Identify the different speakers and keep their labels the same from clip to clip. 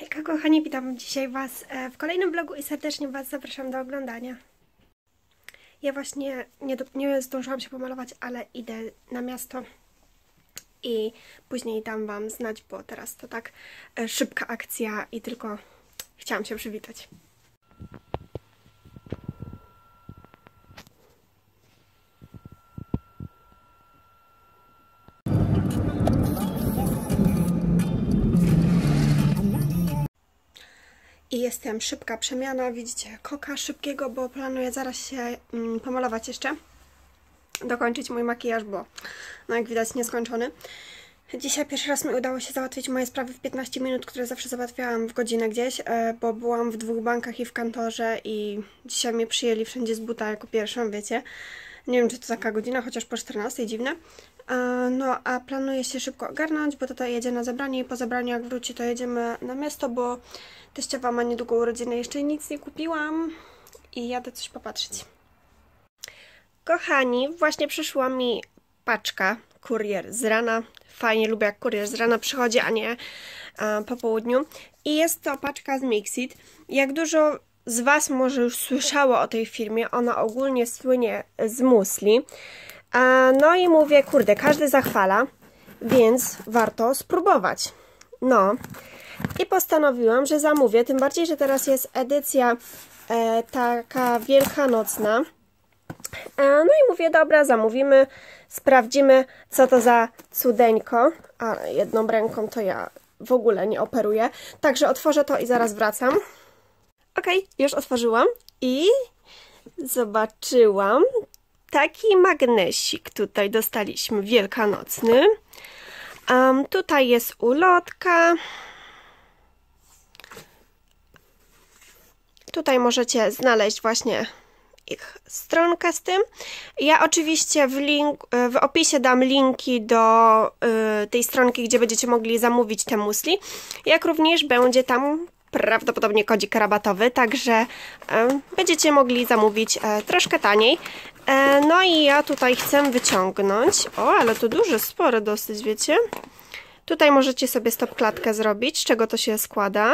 Speaker 1: Hejka kochani, witam dzisiaj Was w kolejnym vlogu i serdecznie Was zapraszam do oglądania. Ja właśnie nie zdążyłam się pomalować, ale idę na miasto i później dam Wam znać, bo teraz to tak szybka akcja i tylko chciałam się przywitać. I jestem szybka przemiana, widzicie, koka szybkiego, bo planuję zaraz się pomalować jeszcze. Dokończyć mój makijaż, bo no jak widać nieskończony. Dzisiaj pierwszy raz mi udało się załatwić moje sprawy w 15 minut, które zawsze załatwiałam w godzinę gdzieś, bo byłam w 2 bankach i w kantorze i dzisiaj mnie przyjęli wszędzie z buta jako pierwszą, wiecie. Nie wiem, czy to taka godzina, chociaż po 14, dziwne. No, a planuję się szybko ogarnąć, bo tata jedzie na zebranie i po zebraniu jak wróci, to jedziemy na miasto, bo teściowa ma niedługo urodziny, jeszcze nic nie kupiłam i jadę coś popatrzeć. Kochani, właśnie przyszła mi paczka, kurier z rana. Fajnie lubię, jak kurier z rana przychodzi, a nie po południu. I jest to paczka z Mixit. Jak dużo z Was może już słyszało o tej firmie, ona ogólnie słynie z musli. No i mówię, kurde, każdy zachwala, więc warto spróbować. No i postanowiłam, że zamówię, tym bardziej, że teraz jest edycja taka wielkanocna. No i mówię, dobra, zamówimy, sprawdzimy, co to za cudeńko. A jedną ręką to ja w ogóle nie operuję. Także otworzę to i zaraz wracam. Ok, już otworzyłam i zobaczyłam taki magnesik. Tutaj dostaliśmy wielkanocny. Tutaj jest ulotka. Tutaj możecie znaleźć właśnie ich stronkę z tym. Ja oczywiście w opisie dam linki do tej stronki, gdzie będziecie mogli zamówić te musli, jak również będzie tam prawdopodobnie kodzik rabatowy, także będziecie mogli zamówić troszkę taniej. No i ja tutaj chcę wyciągnąć, ale to duże, spore dosyć, wiecie. Tutaj możecie sobie stop klatkę zrobić, z czego to się składa.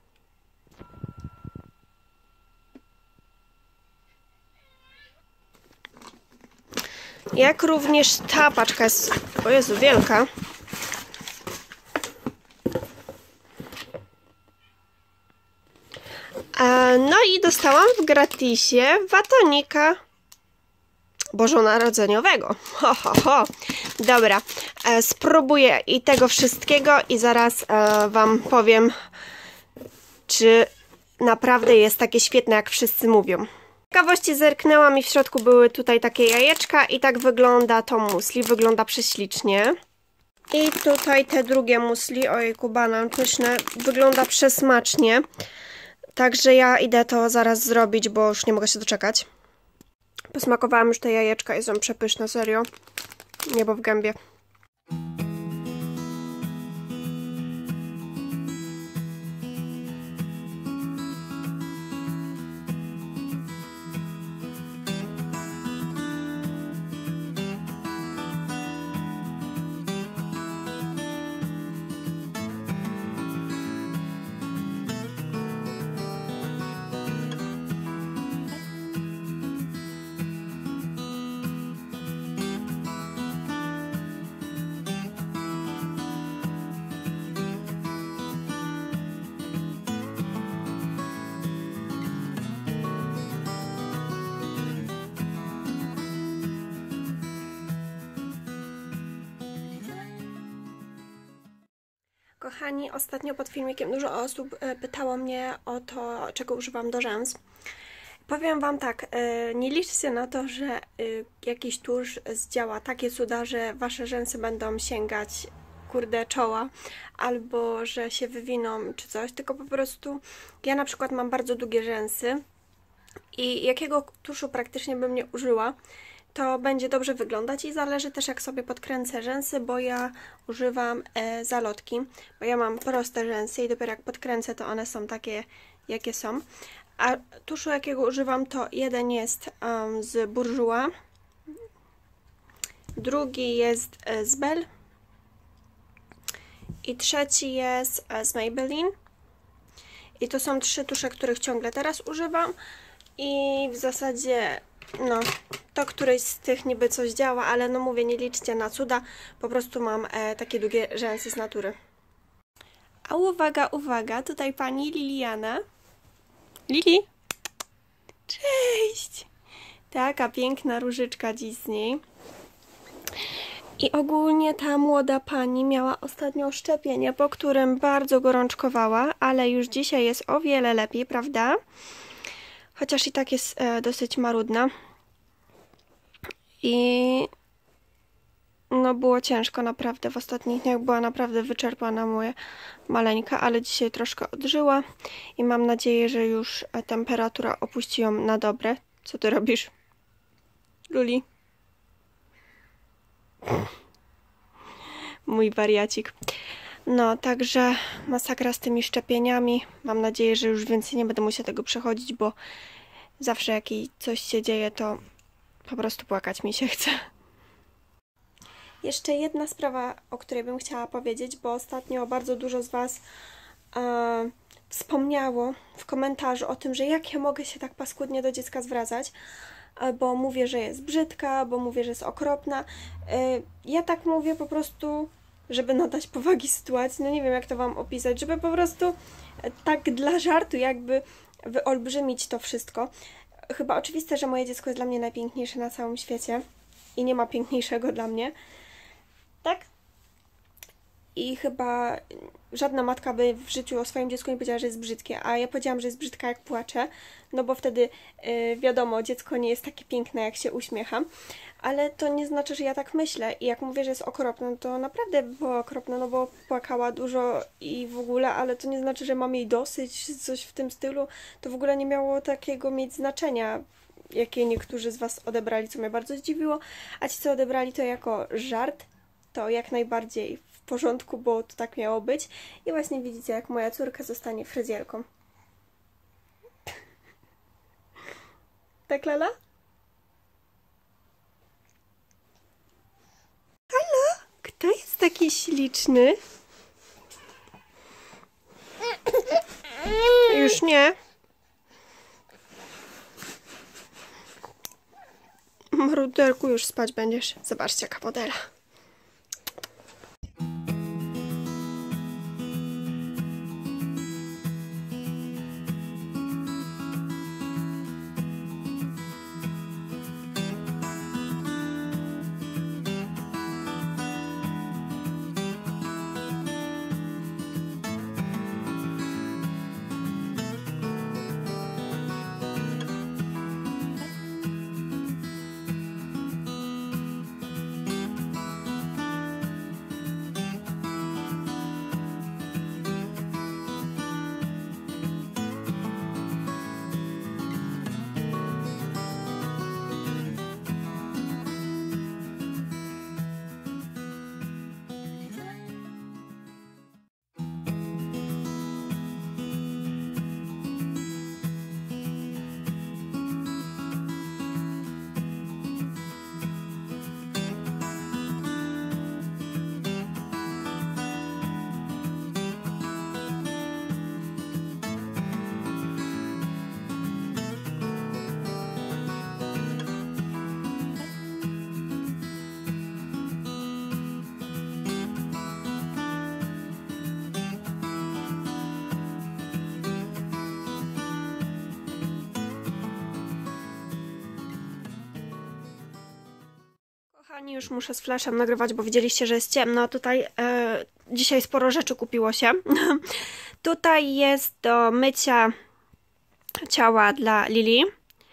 Speaker 1: Jak również ta paczka jest, o Jezu, wielka. No i dostałam w gratisie batonika bożonarodzeniowego. Ho, ho, ho. Dobra, spróbuję i tego wszystkiego i zaraz Wam powiem, czy naprawdę jest takie świetne, jak wszyscy mówią. Z ciekawości zerknęłam i w środku były tutaj takie jajeczka i tak wygląda to musli, wygląda prześlicznie. I tutaj te drugie musli, ojejku, banan pyszne, wygląda przesmacznie. Także ja idę to zaraz zrobić, bo już nie mogę się doczekać. Posmakowałam już te jajeczka i są przepyszne, serio. Niebo w gębie. Kochani, ostatnio pod filmikiem dużo osób pytało mnie o to, czego używam do rzęs. Powiem Wam tak, nie liczcie na to, że jakiś tusz zdziała takie cuda, że Wasze rzęsy będą sięgać, kurde, czoła, albo że się wywiną czy coś, tylko po prostu ja na przykład mam bardzo długie rzęsy i jakiego tuszu praktycznie bym nie użyła, to będzie dobrze wyglądać i zależy też, jak sobie podkręcę rzęsy, bo ja używam zalotki, bo ja mam proste rzęsy i dopiero jak podkręcę, to one są takie, jakie są. A tuszu, jakiego używam, to jeden jest z Bourjois, drugi jest z Bell i trzeci jest z Maybelline. I to są 3 tusze, których ciągle teraz używam. I w zasadzie, no, to któryś z tych niby coś działa, ale no mówię, nie liczcie na cuda. Po prostu mam takie długie rzęsy z natury. A uwaga, uwaga, tutaj pani Liliana. Lili! Cześć! Taka piękna różyczka dziś z niej. I ogólnie ta młoda pani miała ostatnio szczepienie, po którym bardzo gorączkowała, ale już dzisiaj jest o wiele lepiej, prawda? Chociaż i tak jest dosyć marudna. I no było ciężko naprawdę, w ostatnich dniach była naprawdę wyczerpana moja maleńka, ale dzisiaj troszkę odżyła i mam nadzieję, że już temperatura opuści ją na dobre. Co ty robisz, Luli? Mój wariacik. No, także masakra z tymi szczepieniami. Mam nadzieję, że już więcej nie będę musiała tego przechodzić, bo zawsze jak coś się dzieje, to po prostu płakać mi się chce. Jeszcze jedna sprawa, o której bym chciała powiedzieć, bo ostatnio bardzo dużo z Was wspomniało w komentarzu o tym, że jak ja mogę się tak paskudnie do dziecka zwracać, bo mówię, że jest brzydka, bo mówię, że jest okropna. Ja tak mówię po prostu, żeby nadać powagi sytuacji, no nie wiem jak to Wam opisać, żeby po prostu tak dla żartu jakby wyolbrzymić to wszystko. Chyba oczywiste, że moje dziecko jest dla mnie najpiękniejsze na całym świecie i nie ma piękniejszego dla mnie. Tak? I chyba żadna matka by w życiu o swoim dziecku nie powiedziała, że jest brzydkie, a ja powiedziałam, że jest brzydka jak płacze, no bo wtedy wiadomo, dziecko nie jest takie piękne jak się uśmiecham, ale to nie znaczy, że ja tak myślę i jak mówię, że jest okropna, to naprawdę była okropna, no bo płakała dużo i w ogóle, ale to nie znaczy, że mam jej dosyć, coś w tym stylu, to w ogóle nie miało takiego mieć znaczenia, jakie niektórzy z Was odebrali, co mnie bardzo zdziwiło, a ci, co odebrali to jako żart, to jak najbardziej w porządku, bo to tak miało być. I właśnie widzicie, jak moja córka zostanie fryzjerką. Tak, Lala? Halo? Kto jest taki śliczny? Już nie. Maruderku, już spać będziesz. Zobaczcie, jaka modela. Kochani, już muszę z flashem nagrywać, bo widzieliście, że jest ciemno. Tutaj dzisiaj sporo rzeczy kupiło się. Tutaj jest do mycia ciała dla Lili.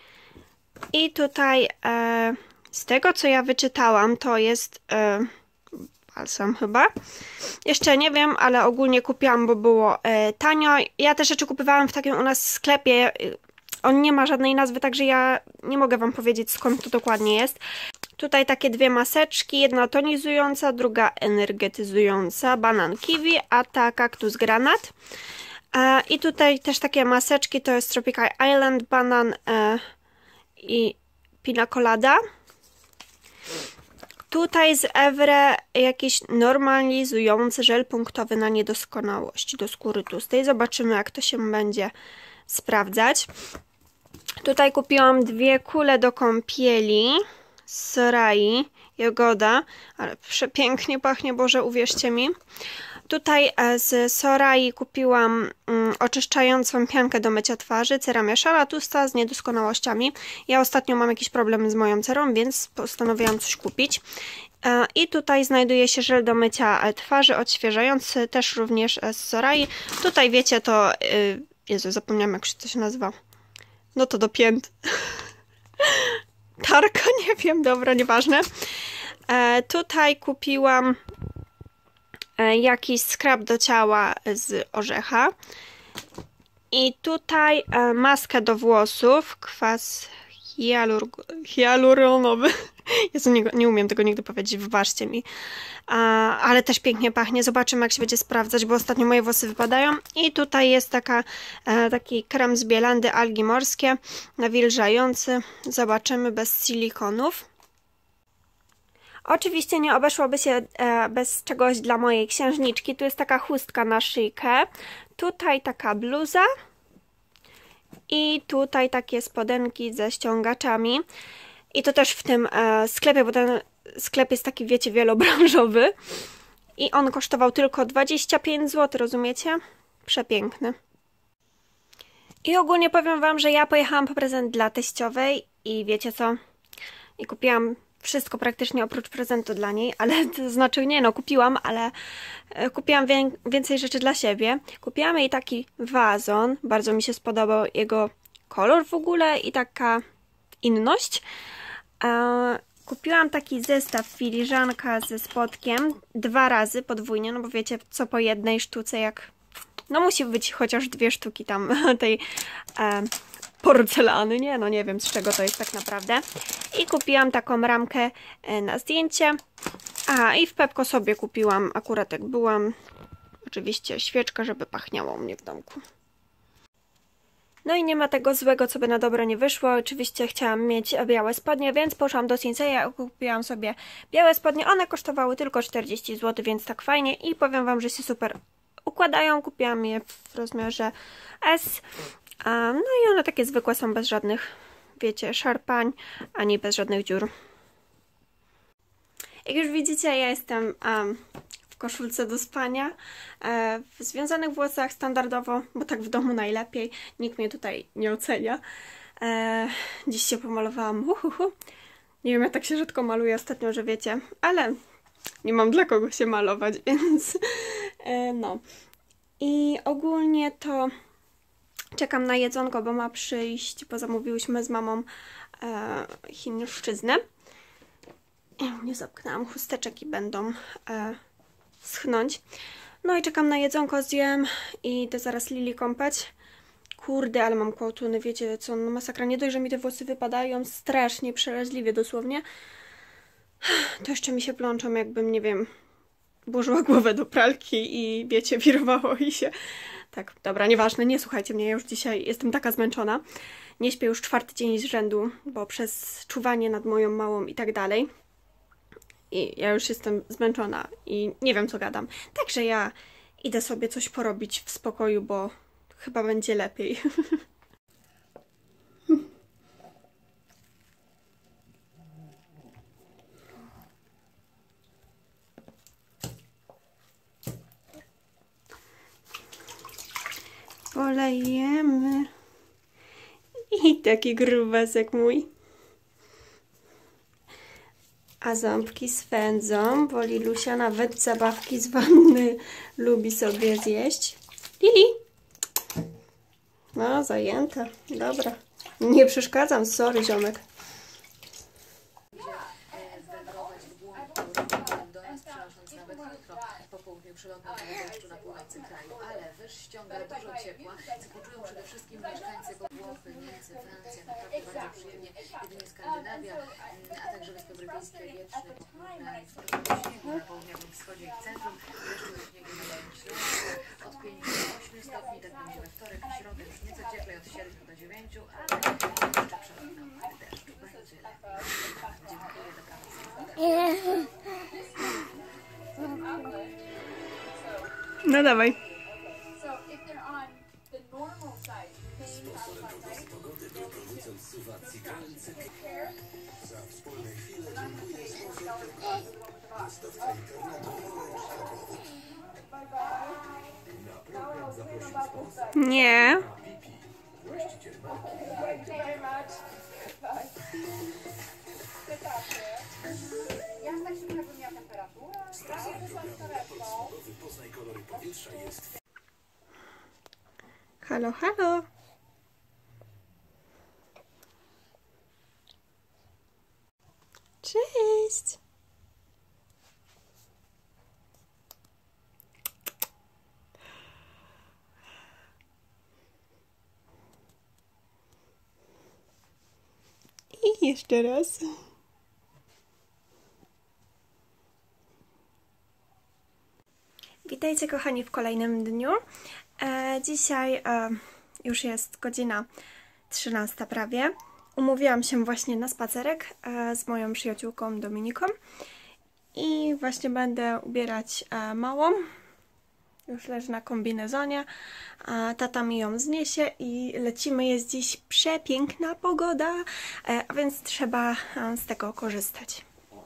Speaker 1: I tutaj z tego, co ja wyczytałam, to jest balsam chyba. Jeszcze nie wiem, ale ogólnie kupiłam, bo było tanio. Ja te rzeczy kupowałam w takim u nas sklepie. On nie ma żadnej nazwy, także ja nie mogę Wam powiedzieć, skąd to dokładnie jest. Tutaj takie 2 maseczki, jedna tonizująca, druga energetyzująca, banan kiwi, a ta kaktus granat. I tutaj też takie maseczki, to jest Tropical Island, banan i pina colada. Tutaj z Evre jakiś normalizujący żel punktowy na niedoskonałości do skóry tłustej. Zobaczymy, jak to się będzie sprawdzać. Tutaj kupiłam 2 kule do kąpieli z Sorai Jagoda, ale przepięknie pachnie, Boże, uwierzcie mi. Tutaj z Sorai kupiłam oczyszczającą piankę do mycia twarzy, ceramia szara tłusta z niedoskonałościami. Ja ostatnio mam jakiś problem z moją cerą, więc postanowiłam coś kupić. I tutaj znajduje się żel do mycia twarzy odświeżający, też również z Sorai. Tutaj wiecie to... Jezu, zapomniałam, jak to się nazywa. No to do pięt. Tarka, nie wiem, dobra, nieważne. Tutaj kupiłam jakiś skrab do ciała z orzecha. I tutaj maskę do włosów, kwas hialuronowy. Jezu, nie umiem tego nigdy powiedzieć, wybaczcie mi. Ale też pięknie pachnie. Zobaczymy, jak się będzie sprawdzać, bo ostatnio moje włosy wypadają. I tutaj jest taki krem z Bielandy, algi morskie, nawilżający. Zobaczymy, bez silikonów. Oczywiście nie obeszłoby się bez czegoś dla mojej księżniczki. Tu jest taka chustka na szyjkę. Tutaj taka bluza. I tutaj takie spodenki ze ściągaczami. I to też w tym sklepie, bo ten sklep jest taki, wiecie, wielobranżowy. I on kosztował tylko 25 zł, rozumiecie? Przepiękny. I ogólnie powiem wam, że ja pojechałam po prezent dla teściowej i wiecie co? I kupiłam wszystko praktycznie oprócz prezentu dla niej, ale to znaczy nie no, kupiłam, ale kupiłam więcej rzeczy dla siebie. Kupiłam jej taki wazon, bardzo mi się spodobał jego kolor w ogóle i taka inność. Kupiłam taki zestaw filiżanka ze spodkiem 2 razy podwójnie, no bo wiecie, co po jednej sztuce, jak no musi być chociaż 2 sztuki tam tej porcelany, nie? No nie wiem, z czego to jest tak naprawdę. I kupiłam taką ramkę na zdjęcie. I w Pepko sobie kupiłam, akurat jak byłam, oczywiście świeczkę, żeby pachniało u mnie w domku. No i nie ma tego złego, co by na dobre nie wyszło. Oczywiście chciałam mieć białe spodnie, więc poszłam do Sinseya i kupiłam sobie białe spodnie. One kosztowały tylko 40 zł, więc tak fajnie. I powiem wam, że się super układają. Kupiłam je w rozmiarze S. No i one takie zwykłe są, bez żadnych, wiecie, szarpań, ani bez żadnych dziur. Jak już widzicie, ja jestem w koszulce do spania, w związanych włosach standardowo, bo tak w domu najlepiej. Nikt mnie tutaj nie ocenia. Dziś się pomalowałam. Nie wiem, ja tak się rzadko maluję ostatnio, że wiecie, ale nie mam dla kogo się malować, więc no. I ogólnie to czekam na jedzonko, bo ma przyjść, bo zamówiłyśmy z mamą chińszczyznę. Nie zapknęłam chusteczek i będą schnąć. No i czekam na jedzonko, zjem i idę zaraz Lili kąpać. Kurde, ale mam kołtuny, wiecie co, no masakra. Nie dość, że mi te włosy wypadają strasznie, przeraźliwie dosłownie. To jeszcze mi się plączą, jakbym, nie wiem, włożyła głowę do pralki i wiecie, wirowało i się... Tak, dobra, nieważne, nie słuchajcie mnie, ja już dzisiaj jestem taka zmęczona. Nie śpię już 4. dzień z rzędu, bo przez czuwanie nad moją małą i tak dalej. I ja już jestem zmęczona i nie wiem, co gadam. Także ja idę sobie coś porobić w spokoju, bo chyba będzie lepiej. Polejemy. I taki grubasek mój. A ząbki swędzą, bo Lilusia nawet zabawki z wanny lubi sobie zjeść. Lili! No, zajęta. Dobra. Nie przeszkadzam, sorry, ziomek.
Speaker 2: południu przelotnego deszczu na północy kraju, ale wyż ściąga dużo ciepła, co poczują przede wszystkim mieszkańcy Włochy, Niemcy, Francja, naprawdę bardzo przyjemnie, jedynie Skandynawia, a także Wyspy Brytyjskie wietrzne, pochmurne, sportowe śniegu na południowym wschodzie i centrum, deszczu i śniegu na Dolnym Śląsku, od 5 do 8 stopni, tak będzie we wtorek, w środę już nieco cieplej, od 7 do 9, ale jeszcze przelotnym deszczu będzie lepiej. Dziękuję, dobranoc.
Speaker 1: No dawaj. Nie. Halo, halo. Cześć. I jeszcze raz. Witajcie kochani w kolejnym dniu. Dzisiaj już jest godzina 13 prawie. Umówiłam się właśnie na spacerek z moją przyjaciółką Dominiką i właśnie będę ubierać małą. Już leży na kombinezonie. Tata mi ją zniesie i lecimy. Jest dziś przepiękna pogoda, a więc trzeba z tego korzystać.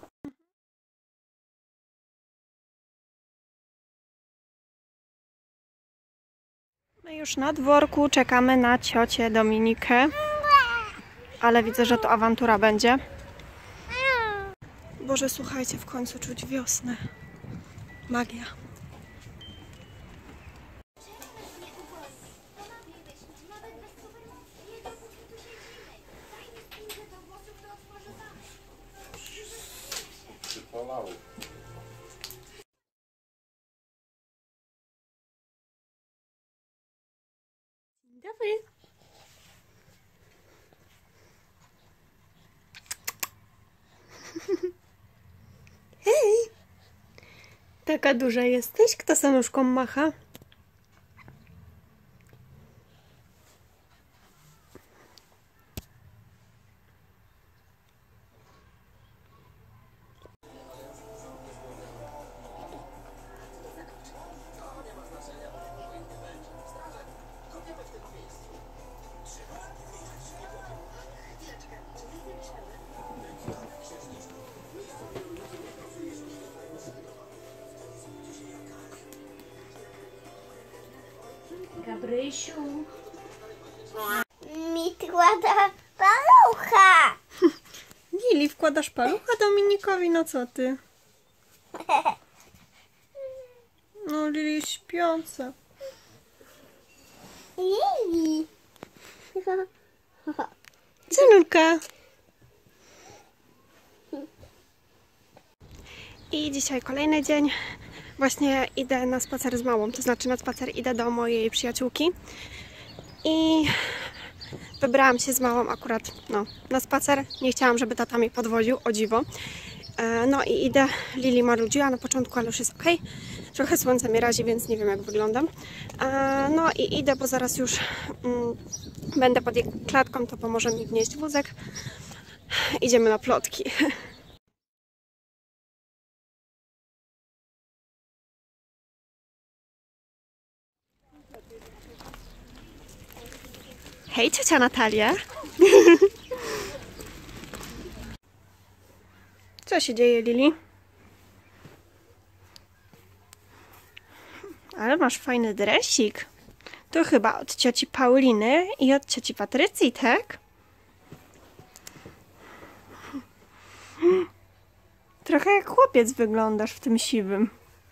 Speaker 1: My już na dworku czekamy na ciocię Dominikę, ale widzę, że to awantura będzie. Boże, słuchajcie, w końcu czuć wiosnę. Magia. Dobry. Hej! Taka duża jesteś? Kto za nóżką macha?
Speaker 3: Gabrysiu.
Speaker 4: Mi wkłada palucha.
Speaker 1: Lili, wkładasz palucha Dominikowi? No co ty? No Lili jest śpiąca.
Speaker 4: Lili.
Speaker 1: Synulka. I dzisiaj kolejny dzień. Właśnie idę na spacer z małą, to znaczy na spacer idę do mojej przyjaciółki. I wybrałam się z małą akurat na spacer. Nie chciałam, żeby tata mnie podwoził, o dziwo. No i idę. Lili marudziła na początku, ale już jest ok. Trochę słońce mnie razi, więc nie wiem jak wyglądam. No i idę, bo zaraz już będę pod jej klatką, to pomoże mi wnieść wózek. Idziemy na plotki. Hej, ciocia Natalia. Co się dzieje, Lili? Ale masz fajny dresik. To chyba od cioci Pauliny i od cioci Patrycji, tak? Trochę jak chłopiec wyglądasz w tym siwym.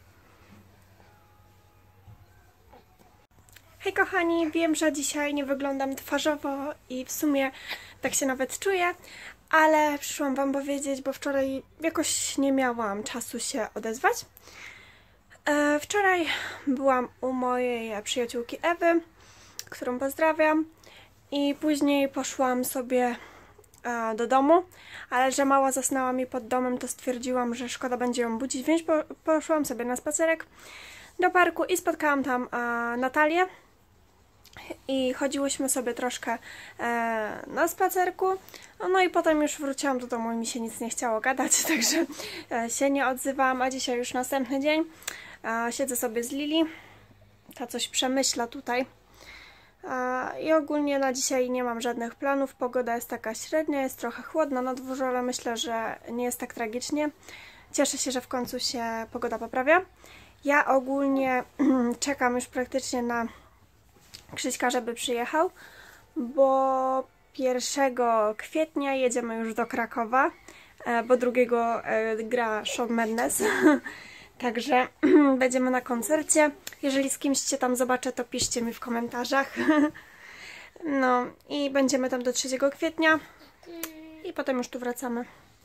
Speaker 1: Hej kochani, wiem, że dzisiaj nie wyglądam twarzowo i w sumie tak się nawet czuję, ale przyszłam wam powiedzieć, bo wczoraj jakoś nie miałam czasu się odezwać. Wczoraj byłam u mojej przyjaciółki Ewy, którą pozdrawiam, i później poszłam sobie do domu, ale że mała zasnęła mi pod domem, to stwierdziłam, że szkoda będzie ją budzić, więc poszłam sobie na spacerek do parku i spotkałam tam Natalię i chodziłyśmy sobie troszkę na spacerku, no i potem już wróciłam do domu i mi się nic nie chciało gadać, także się nie odzywałam, a dzisiaj już następny dzień. Siedzę sobie z Lili, ta coś przemyśla tutaj. I ogólnie na dzisiaj nie mam żadnych planów. Pogoda jest taka średnia, jest trochę chłodno na dworze, ale myślę, że nie jest tak tragicznie. Cieszę się, że w końcu się pogoda poprawia. Ja ogólnie czekam już praktycznie na Krzyśka, żeby przyjechał, bo 1 kwietnia jedziemy już do Krakowa, bo 2 gra Shawn Mendes. Także będziemy na koncercie. Jeżeli z kimś Cię tam zobaczę, to piszcie mi w komentarzach. No i będziemy tam do 3 kwietnia i potem już tu wracamy.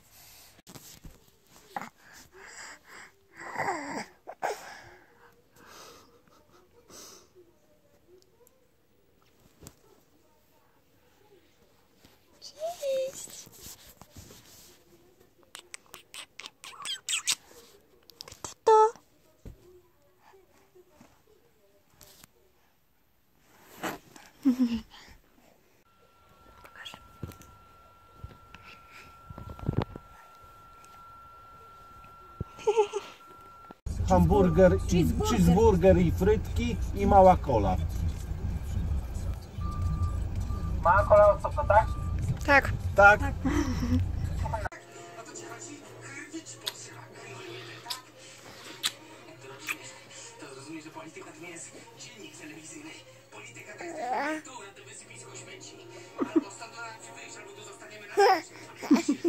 Speaker 1: Cześć! Kto to? Pokaż.
Speaker 3: Hamburger, cheeseburger i frytki i mała kola.
Speaker 5: Mała kola od co, tak?
Speaker 1: Tak.
Speaker 3: Tak?
Speaker 5: To zrozumie, że polityka to nie jest dziennik telewizyjny. Polityka to jest kultura, to wysypisko śmieci. Albo stąd ci wyjść, albo tu zostaniemy na zawsze.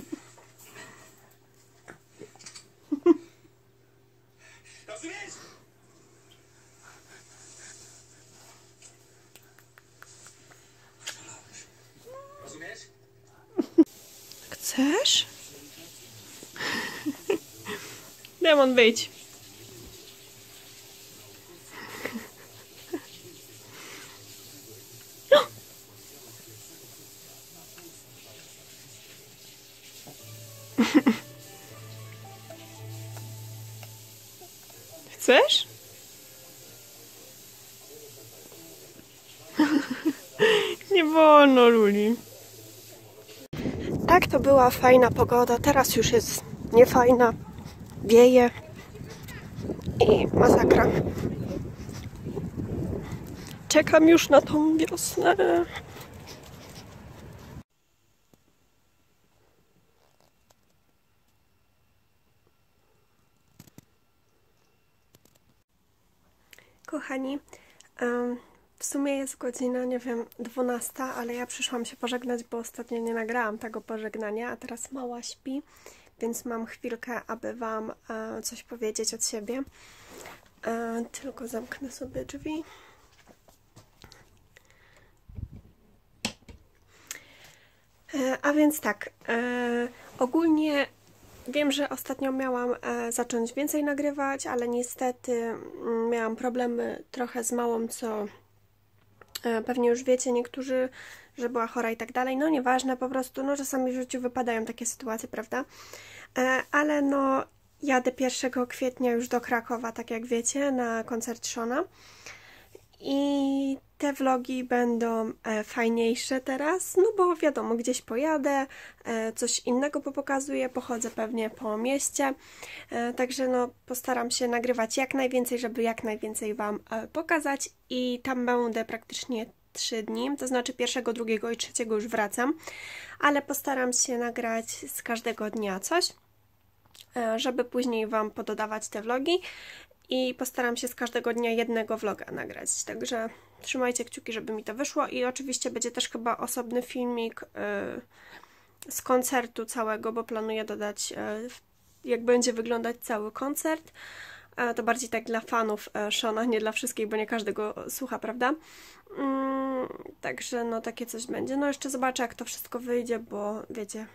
Speaker 5: Rozumiesz? Rozumiesz?
Speaker 1: Chcesz? Demon, wyjdź. Chcesz? Nie wolno, Luli. Tak, to była fajna pogoda. Teraz już jest niefajna. Wieje. I masakra. Czekam już na tą wiosnę. Kochani, w sumie jest godzina, nie wiem, 12, ale ja przyszłam się pożegnać, bo ostatnio nie nagrałam tego pożegnania, a teraz mała śpi, więc mam chwilkę, aby Wam coś powiedzieć od siebie. Tylko zamknę sobie drzwi. A więc tak, ogólnie wiem, że ostatnio miałam zacząć więcej nagrywać, ale niestety miałam problemy trochę z małą, co pewnie już wiecie niektórzy, że była chora i tak dalej. No nieważne, po prostu no czasami w życiu wypadają takie sytuacje, prawda? Ale no jadę 1 kwietnia już do Krakowa, tak jak wiecie, na koncert Shawna. I te vlogi będą fajniejsze teraz, no bo wiadomo, gdzieś pojadę, coś innego popokazuję, pochodzę pewnie po mieście, także no postaram się nagrywać jak najwięcej, żeby jak najwięcej Wam pokazać i tam będę praktycznie 3 dni, to znaczy 1, 2 i 3 już wracam, ale postaram się nagrać z każdego dnia coś, żeby później Wam pododawać te vlogi. I postaram się z każdego dnia jednego vloga nagrać, także trzymajcie kciuki, żeby mi to wyszło i oczywiście będzie też chyba osobny filmik z koncertu całego, bo planuję dodać jak będzie wyglądać cały koncert. To bardziej tak dla fanów Shawna, nie dla wszystkich, bo nie każdego słucha, prawda? Także no takie coś będzie. No jeszcze zobaczę, jak to wszystko wyjdzie, bo wiecie,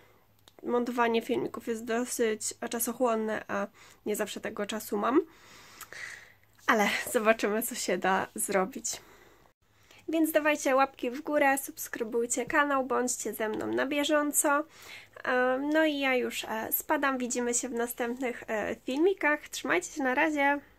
Speaker 1: montowanie filmików jest dosyć czasochłonne, a nie zawsze tego czasu mam. Ale zobaczymy, co się da zrobić. Więc dawajcie łapki w górę, subskrybujcie kanał, bądźcie ze mną na bieżąco. No i ja już spadam, widzimy się w następnych filmikach. Trzymajcie się, na razie!